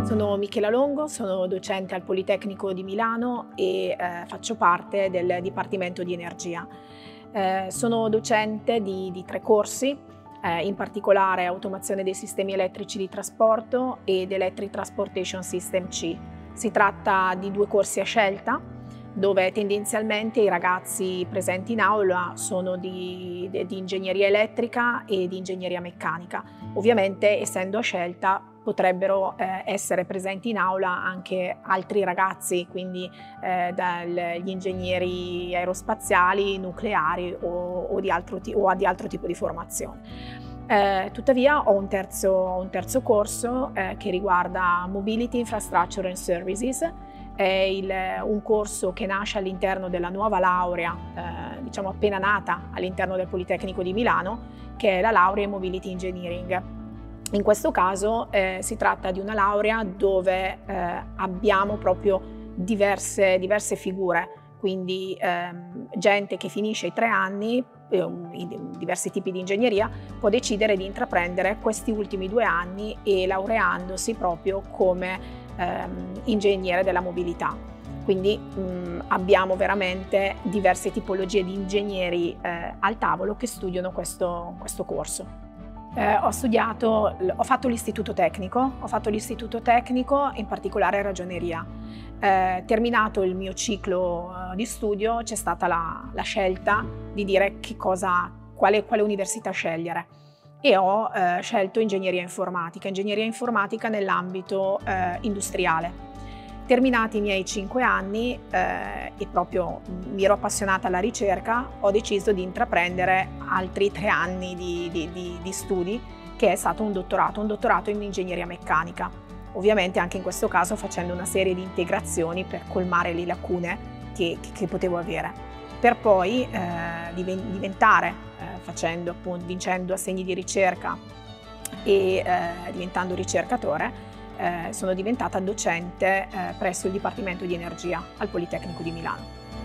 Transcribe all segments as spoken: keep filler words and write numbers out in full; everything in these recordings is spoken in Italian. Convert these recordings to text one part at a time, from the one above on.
Sono Michela Longo, sono docente al Politecnico di Milano e eh, faccio parte del Dipartimento di Energia. Eh, sono docente di, di tre corsi, eh, in particolare Automazione dei sistemi elettrici di trasporto ed Electric Transportation System C. Si tratta di due corsi a scelta, dove tendenzialmente i ragazzi presenti in aula sono di, di, di ingegneria elettrica e di ingegneria meccanica. Ovviamente, essendo a scelta, potrebbero eh, essere presenti in aula anche altri ragazzi, quindi eh, dagli ingegneri aerospaziali, nucleari o, o, di altro, o di altro tipo di formazione. Eh, tuttavia ho un terzo, un terzo corso eh, che riguarda Mobility, Infrastructure and Services. È il, un corso che nasce all'interno della nuova laurea, eh, diciamo appena nata all'interno del Politecnico di Milano, che è la laurea in Mobility Engineering. In questo caso eh, si tratta di una laurea dove eh, abbiamo proprio diverse, diverse figure, quindi ehm, gente che finisce i tre anni, eh, in diversi tipi di ingegneria, può decidere di intraprendere questi ultimi due anni e laureandosi proprio come ehm, ingegnere della mobilità. Quindi mh, abbiamo veramente diverse tipologie di ingegneri eh, al tavolo che studiano questo, questo corso. Eh, ho studiato, ho fatto l'istituto tecnico, ho fatto l'istituto tecnico in particolare ragioneria. Eh, terminato il mio ciclo eh, di studio c'è stata la, la scelta di dire che cosa, quale, quale università scegliere e ho eh, scelto ingegneria informatica, ingegneria informatica nell'ambito eh, industriale. Terminati i miei cinque anni eh, e proprio mi ero appassionata alla ricerca, ho deciso di intraprendere altri tre anni di, di, di, di studi, che è stato un dottorato, un dottorato in ingegneria meccanica. Ovviamente anche in questo caso facendo una serie di integrazioni per colmare le lacune che, che, che potevo avere, per poi eh, diventare, eh, facendo, appunto, vincendo assegni di ricerca e eh, diventando ricercatore, Eh, sono diventata docente eh, presso il Dipartimento di Energia al Politecnico di Milano.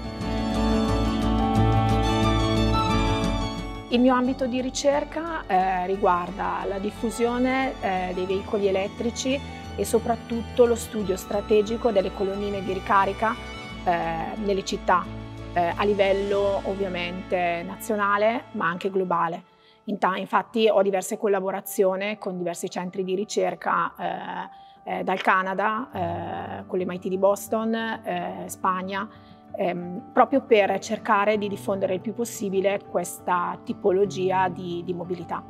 Il mio ambito di ricerca eh, riguarda la diffusione eh, dei veicoli elettrici e soprattutto lo studio strategico delle colonnine di ricarica eh, nelle città, eh, a livello ovviamente nazionale ma anche globale. Infatti ho diverse collaborazioni con diversi centri di ricerca eh, eh, dal Canada, eh, con l'M I T di Boston, eh, Spagna, ehm, proprio per cercare di diffondere il più possibile questa tipologia di, di mobilità.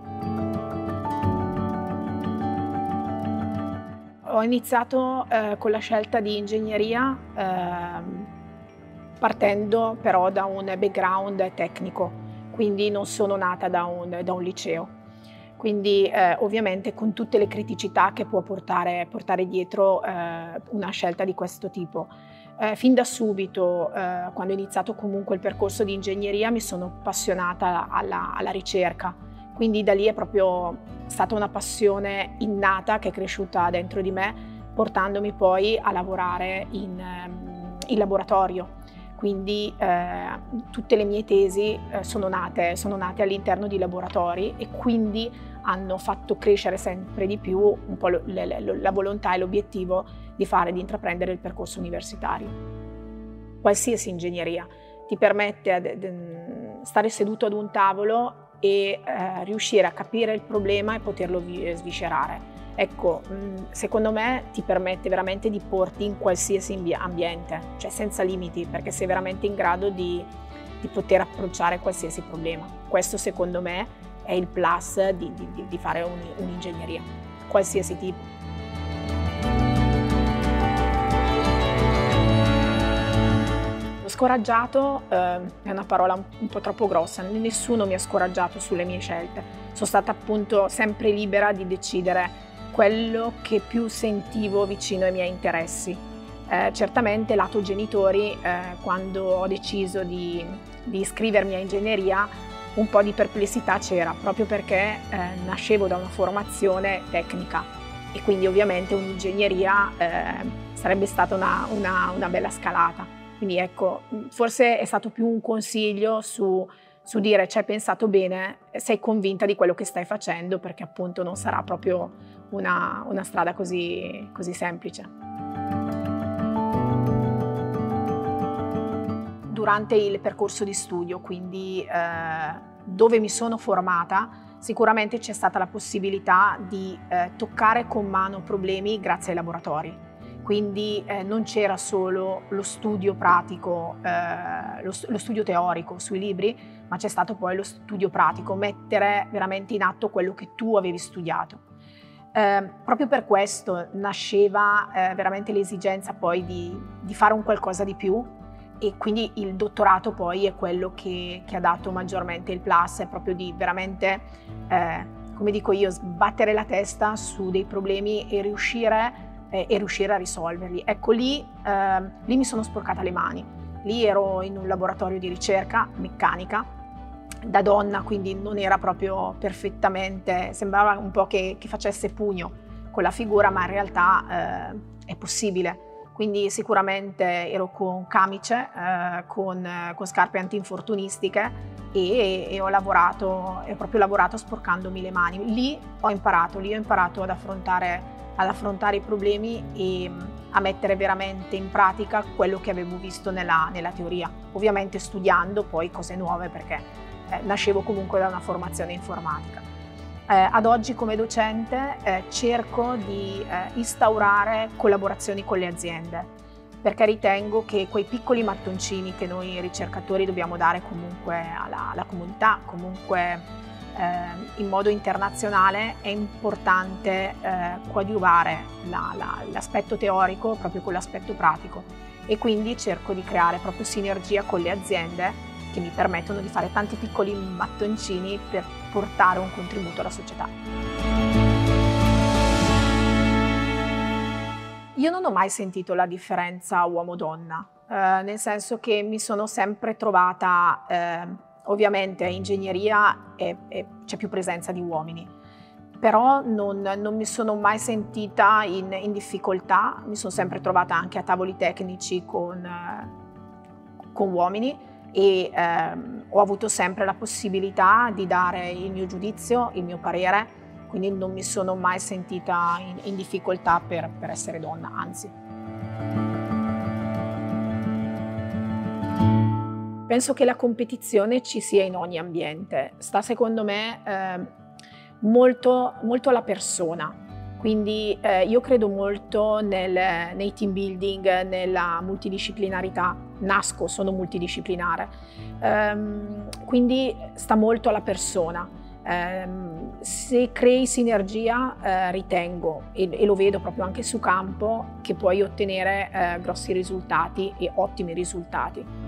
Ho iniziato eh, con la scelta di ingegneria, eh, partendo però da un background tecnico. Quindi non sono nata da un, da un liceo, quindi eh, ovviamente con tutte le criticità che può portare, portare dietro eh, una scelta di questo tipo. Eh, fin da subito, eh, quando ho iniziato comunque il percorso di ingegneria, mi sono appassionata alla, alla ricerca, quindi da lì è proprio stata una passione innata che è cresciuta dentro di me, portandomi poi a lavorare in, in laboratorio. Quindi eh, tutte le mie tesi eh, sono nate, sono nate all'interno di laboratori e quindi hanno fatto crescere sempre di più un po' lo, le, le, la volontà e l'obiettivo di fare, di intraprendere il percorso universitario. Qualsiasi ingegneria ti permette di stare seduto ad un tavolo e eh, riuscire a capire il problema e poterlo sviscerare. Ecco, secondo me ti permette veramente di porti in qualsiasi ambiente, cioè senza limiti, perché sei veramente in grado di, di poter approcciare qualsiasi problema. Questo secondo me è il plus di, di, di fare un'ingegneria, qualsiasi tipo. Lo scoraggiato eh, è una parola un, un po' troppo grossa, nessuno mi ha scoraggiato sulle mie scelte. Sono stata appunto sempre libera di decidere quello che più sentivo vicino ai miei interessi. Eh, certamente lato genitori, eh, quando ho deciso di, di iscrivermi a ingegneria, un po' di perplessità c'era, proprio perché eh, nascevo da una formazione tecnica e quindi ovviamente un'ingegneria eh, sarebbe stata una, una, una bella scalata. Quindi ecco, forse è stato più un consiglio su, su dire ci hai pensato bene, sei convinta di quello che stai facendo, perché appunto non sarà proprio una, una strada così, così semplice. Durante il percorso di studio, quindi eh, dove mi sono formata, sicuramente c'è stata la possibilità di eh, toccare con mano problemi grazie ai laboratori. Quindi eh, non c'era solo lo studio pratico, eh, lo, lo studio teorico sui libri, ma c'è stato poi lo studio pratico, mettere veramente in atto quello che tu avevi studiato. Eh, proprio per questo nasceva eh, veramente l'esigenza poi di, di fare un qualcosa di più, e quindi il dottorato poi è quello che, che ha dato maggiormente il plus, è proprio di veramente, eh, come dico io, sbattere la testa su dei problemi e riuscire e riuscire a risolverli. Ecco, lì, eh, lì mi sono sporcata le mani. Lì ero in un laboratorio di ricerca meccanica, da donna, quindi non era proprio perfettamente, sembrava un po' che, che facesse pugno con la figura, ma in realtà eh, è possibile. Quindi sicuramente ero con camice, eh, con, con scarpe antinfortunistiche e, e ho lavorato, ho proprio lavorato sporcandomi le mani. Lì ho imparato, lì ho imparato ad affrontare ad affrontare i problemi e a mettere veramente in pratica quello che avevo visto nella, nella teoria, ovviamente studiando poi cose nuove, perché eh, nascevo comunque da una formazione informatica. Eh, ad oggi come docente eh, cerco di eh, instaurare collaborazioni con le aziende, perché ritengo che quei piccoli mattoncini che noi ricercatori dobbiamo dare comunque alla, alla comunità, comunque in modo internazionale, è importante eh, coadiuvare la, la, l'aspetto teorico proprio con l'aspetto pratico, e quindi cerco di creare proprio sinergia con le aziende che mi permettono di fare tanti piccoli mattoncini per portare un contributo alla società. Io non ho mai sentito la differenza uomo-donna, eh, nel senso che mi sono sempre trovata eh, ovviamente in ingegneria è, è, c'è più presenza di uomini, però non, non mi sono mai sentita in, in difficoltà, mi sono sempre trovata anche a tavoli tecnici con, con uomini e ehm, ho avuto sempre la possibilità di dare il mio giudizio, il mio parere, quindi non mi sono mai sentita in, in difficoltà per, per essere donna, anzi. Penso che la competizione ci sia in ogni ambiente, sta secondo me eh, molto, molto alla persona, quindi eh, io credo molto nel, nei team building, nella multidisciplinarità, nasco, sono multidisciplinare, ehm, quindi sta molto alla persona. Eh, se crei sinergia eh, ritengo, e, e lo vedo proprio anche su campo, che puoi ottenere eh, grossi risultati e ottimi risultati.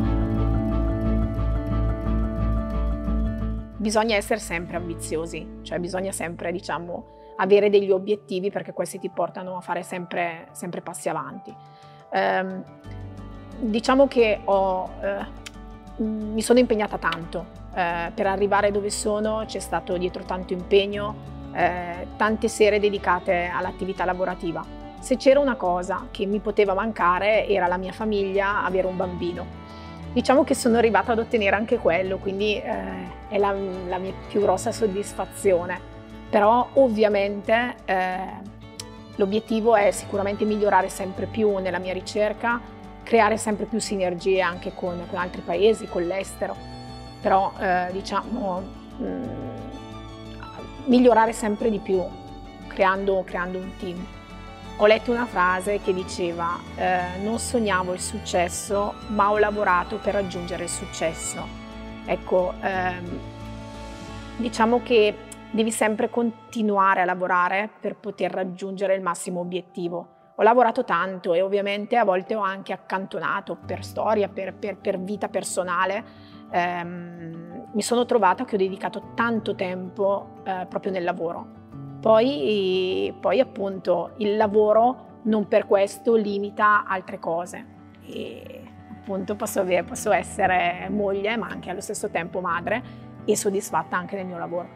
Bisogna essere sempre ambiziosi, cioè bisogna sempre, diciamo, avere degli obiettivi, perché questi ti portano a fare sempre, sempre passi avanti. Eh, diciamo che ho, eh, mi sono impegnata tanto, eh, per arrivare dove sono c'è stato dietro tanto impegno, eh, tante sere dedicate all'attività lavorativa. Se c'era una cosa che mi poteva mancare era la mia famiglia, avere un bambino. Diciamo che sono arrivata ad ottenere anche quello, quindi eh, è la, la mia più grossa soddisfazione. Però ovviamente eh, l'obiettivo è sicuramente migliorare sempre più nella mia ricerca, creare sempre più sinergie anche con, con altri paesi, con l'estero. Però eh, diciamo mh, migliorare sempre di più, creando, creando un team. Ho letto una frase che diceva eh, non sognavo il successo, ma ho lavorato per raggiungere il successo. Ecco, ehm, diciamo che devi sempre continuare a lavorare per poter raggiungere il massimo obiettivo. Ho lavorato tanto e ovviamente a volte ho anche accantonato per storia, per, per, per vita personale. Ehm, mi sono trovata che ho dedicato tanto tempo eh, proprio nel lavoro. Poi, poi appunto il lavoro non per questo limita altre cose, e appunto posso, avere, posso essere moglie ma anche allo stesso tempo madre e soddisfatta anche del mio lavoro.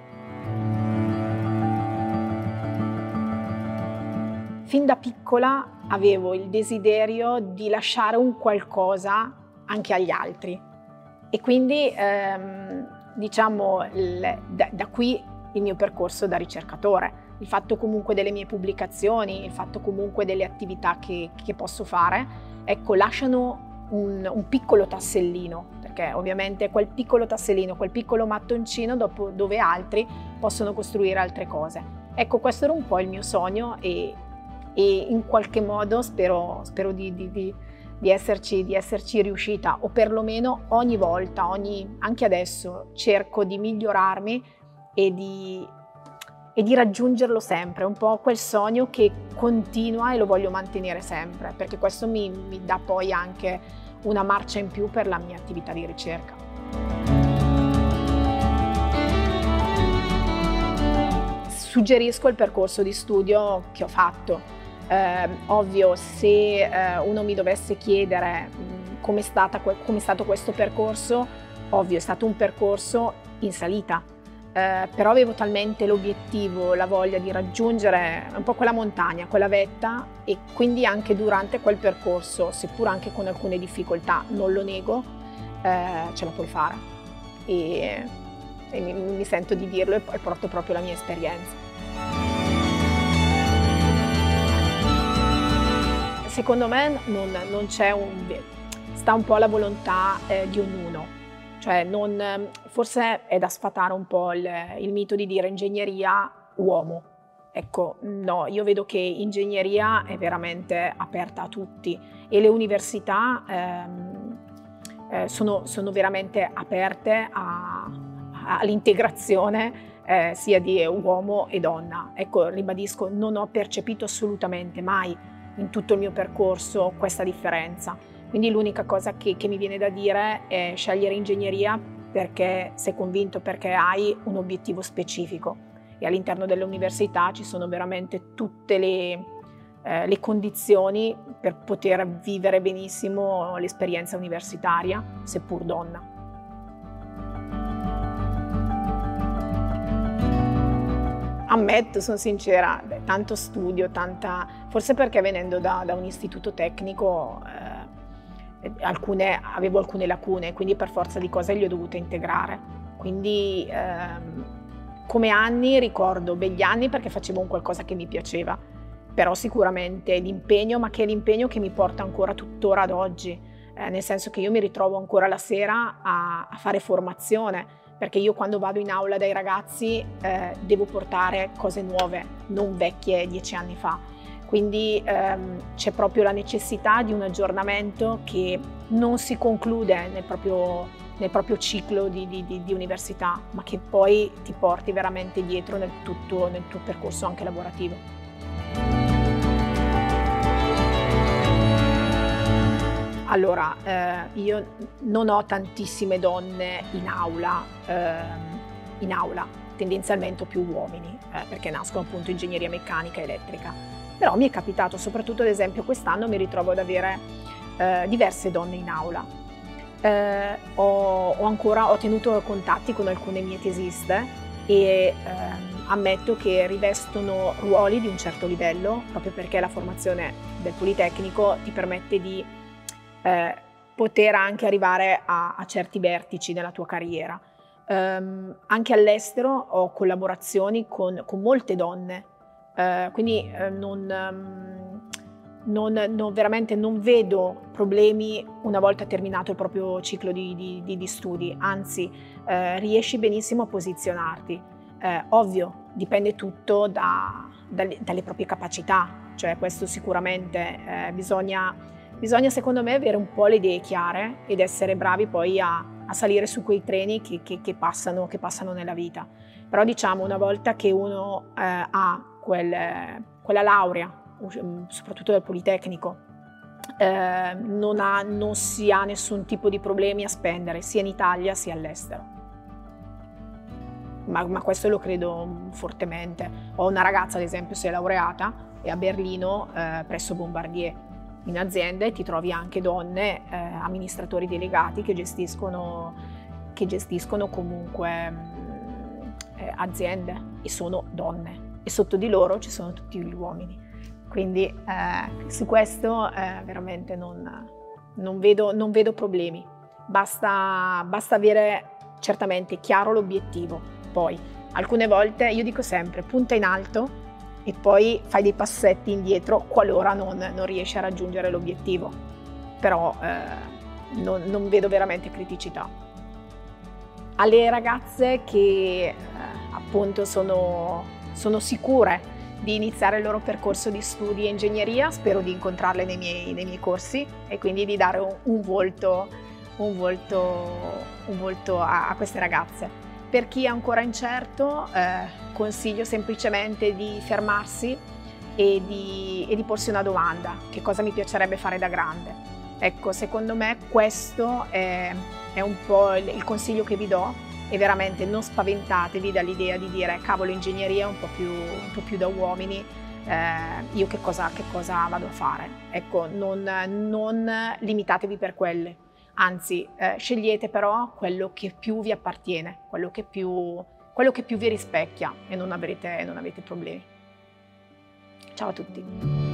Fin da piccola avevo il desiderio di lasciare un qualcosa anche agli altri, E quindi ehm, diciamo il, da, da qui il mio percorso da ricercatore, il fatto comunque delle mie pubblicazioni, il fatto comunque delle attività che, che posso fare, ecco, lasciano un, un piccolo tassellino, perché ovviamente quel piccolo tassellino, quel piccolo mattoncino dopo, dove altri possono costruire altre cose. Ecco, questo era un po' il mio sogno e, e in qualche modo spero, spero di, di, di, di, esserci, di esserci riuscita, o perlomeno ogni volta, ogni, anche adesso, cerco di migliorarmi e di, e di raggiungerlo sempre, un po' quel sogno che continua e lo voglio mantenere sempre, perché questo mi, mi dà poi anche una marcia in più per la mia attività di ricerca. Suggerisco il percorso di studio che ho fatto. Eh, ovvio, se eh, uno mi dovesse chiedere come è stata, come è stato questo percorso, ovvio, è stato un percorso in salita. Eh, però avevo talmente l'obiettivo, la voglia di raggiungere un po' quella montagna, quella vetta, e quindi anche durante quel percorso, seppur anche con alcune difficoltà, non lo nego, eh, ce la puoi fare. E, e mi, mi sento di dirlo e, e porto proprio la mia esperienza. Secondo me non, non c'è un... sta un po' alla volontà eh, di ognuno. Cioè non, forse è da sfatare un po' il, il mito di dire ingegneria uomo. Ecco, no, io vedo che ingegneria è veramente aperta a tutti e le università ehm, eh, sono, sono veramente aperte all'integrazione eh, sia di uomo e donna. Ecco, ribadisco, non ho percepito assolutamente mai in tutto il mio percorso questa differenza. Quindi l'unica cosa che, che mi viene da dire è scegliere ingegneria perché sei convinto, perché hai un obiettivo specifico, e all'interno dell'università ci sono veramente tutte le, eh, le condizioni per poter vivere benissimo l'esperienza universitaria, seppur donna. Ammetto, sono sincera, beh, tanto studio, tanta... forse perché venendo da, da un istituto tecnico eh, Alcune, avevo alcune lacune, quindi per forza di cose le ho dovute integrare. Quindi ehm, come anni ricordo begli anni perché facevo un qualcosa che mi piaceva, però sicuramente l'impegno, ma che è l'impegno che mi porta ancora tuttora ad oggi, eh, nel senso che io mi ritrovo ancora la sera a, a fare formazione, perché io quando vado in aula dai ragazzi eh, devo portare cose nuove, non vecchie dieci anni fa. Quindi ehm, c'è proprio la necessità di un aggiornamento che non si conclude nel proprio, nel proprio ciclo di, di, di, di università, ma che poi ti porti veramente dietro nel, tutto, nel tuo percorso anche lavorativo. Allora, eh, io non ho tantissime donne in aula, eh, in aula, tendenzialmente più uomini, eh, perché nascono appunto ingegneria meccanica e elettrica. Però mi è capitato, soprattutto ad esempio quest'anno, mi ritrovo ad avere eh, diverse donne in aula. Eh, ho, ho ancora ho tenuto contatti con alcune mie tesiste e eh, ammetto che rivestono ruoli di un certo livello, proprio perché la formazione del Politecnico ti permette di eh, poter anche arrivare a, a certi vertici nella tua carriera. Um, anche all'estero ho collaborazioni con, con molte donne. Uh, quindi uh, non, um, non, non, veramente non vedo problemi una volta terminato il proprio ciclo di, di, di, di studi, anzi uh, riesci benissimo a posizionarti. Uh, ovvio, dipende tutto da, dalle, dalle proprie capacità, cioè questo sicuramente uh, bisogna, bisogna secondo me avere un po' le idee chiare ed essere bravi poi a, a salire su quei treni che, che, che, passano, che passano nella vita. Però diciamo, una volta che uno uh, ha Quel, quella laurea, soprattutto del Politecnico, eh, non, ha, non si ha nessun tipo di problemi a spendere sia in Italia sia all'estero. Ma, ma questo lo credo fortemente. Ho una ragazza, ad esempio, si è laureata e a Berlino eh, presso Bombardier. In azienda ti trovi anche donne, eh, amministratori delegati che gestiscono, che gestiscono comunque eh, aziende e sono donne. E sotto di loro ci sono tutti gli uomini. Quindi eh, su questo eh, veramente non, non, vedo, non vedo problemi. Basta, basta avere certamente chiaro l'obiettivo. Poi, alcune volte, io dico sempre, punta in alto e poi fai dei passetti indietro qualora non, non riesci a raggiungere l'obiettivo. Però eh, non, non vedo veramente criticità. Alle ragazze che eh, appunto sono, sono sicure di iniziare il loro percorso di studi e ingegneria, spero di incontrarle nei miei, nei miei corsi e quindi di dare un, un volto, un volto, un volto a, a queste ragazze. Per chi è ancora incerto, eh, consiglio semplicemente di fermarsi e di, e di porsi una domanda: che cosa mi piacerebbe fare da grande? Ecco, secondo me questo è, è un po' il, il consiglio che vi do. E veramente non spaventatevi dall'idea di dire cavolo, ingegneria è un po' più, un po' più da uomini, eh, io che cosa, che cosa vado a fare? Ecco, non, non limitatevi per quelle, anzi eh, scegliete però quello che più vi appartiene, quello che più, quello che più vi rispecchia e non avrete, non avete problemi. Ciao a tutti!